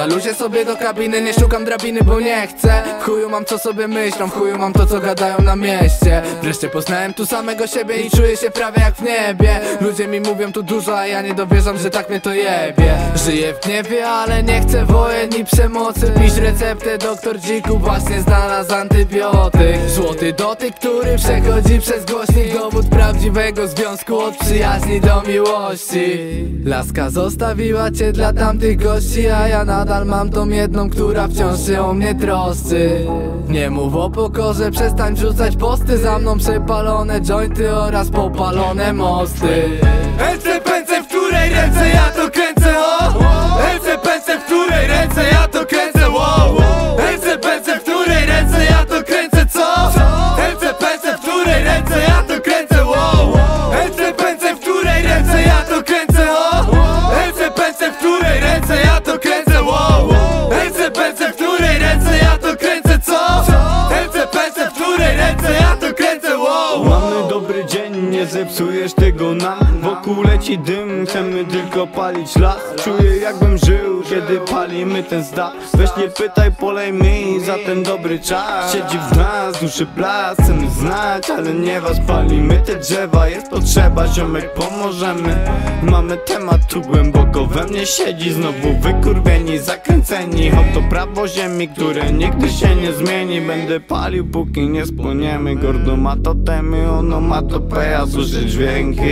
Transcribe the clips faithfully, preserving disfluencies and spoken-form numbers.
na luzie sobie do kabiny, nie szukam drabiny, bo nie chcę. W chuju mam co sobie myślą, w chuju mam to co gadają na mieście. Wreszcie poznałem tu samego siebie i czuję się prawie jak w niebie. Ludzie mi mówią tu dużo, a ja nie dowierzam, że tak mnie to jebie. Żyję w gniewie, ale nie chcę wojen ni przemocy. Pisz receptę, doktor Dziku właśnie znalazł antybiotyk. Złoty dotyk, który przechodzi przez głośnik. Dowód prawdziwego związku, od przyjaźni do miłości. Laska zostawiła cię dla tamtych gości, a ja nadal mam tą jedną, która wciąż się o mnie troszczy. Nie mów o pokorze, przestań wrzucać posty. Za mną przepalone jointy oraz popalone mosty. Ręce, pęce, w której ręce ja to kręcę, o! Ręce, pęce, w której ręce ja to kręcę, wow! Ręce, pęce, w której ręce ja to kręcę, co? Ręce, pęce, w której ręce ja to kręcę, wow! Ręce, pęce, w której ręce ja to kręcę, o! Ręce, pęce, w której ręce ja to kręcę, wow! Ręce, pęce, w której ręce ja to kręcę, co? Ręce, pęce, w której ręce ja to kręcę, wow! Mamy dobry dzień, nie zepsujesz tego nam. Wokół leci dym, chcemy tylko palić las. Czuję jakbym żył, kiedy palimy ten zdach. Weź nie pytaj, polej mi za ten dobry czas. Siedzi w nas duszy blask, chcemy znać, ale nie was palimy te drzewa. Jest potrzeba, ziomek, pomożemy. Mamy temat tu głęboko we mnie siedzi. Znowu wykurwieni, zakręceni. Oto prawo ziemi, które nigdy się nie zmieni. Będę palił, póki nie spłoniemy. Gordo ma to temy, ono ma to peja, słyszę dźwięki.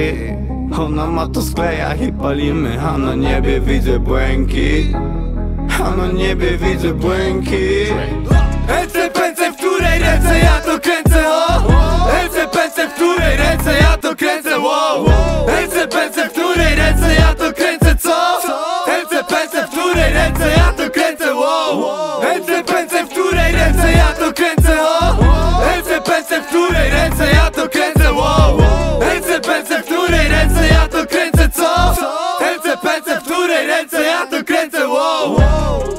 Ona ma to skleja i palimy, a na niebie widzę błękit. A na niebie widzę błękit. Ręce, pęce, w której ręce ja to kręcę, o! Ręce, pęce, w której ręce ja to kręcę, wow! Ręce, pęce, w której ręce ja to kręcę, co? Ręce, pęce, w której ręce ja to kręcę, wow! Ręce, pęce, w której ręce ja to kręcę, o! Ręce, pęce, w której ręce ja to kręcę, wow! Ręce, pęce, w której ręce ja to kręcę, co? Ręce, pęce, w której ręce ja to kręcę, wow!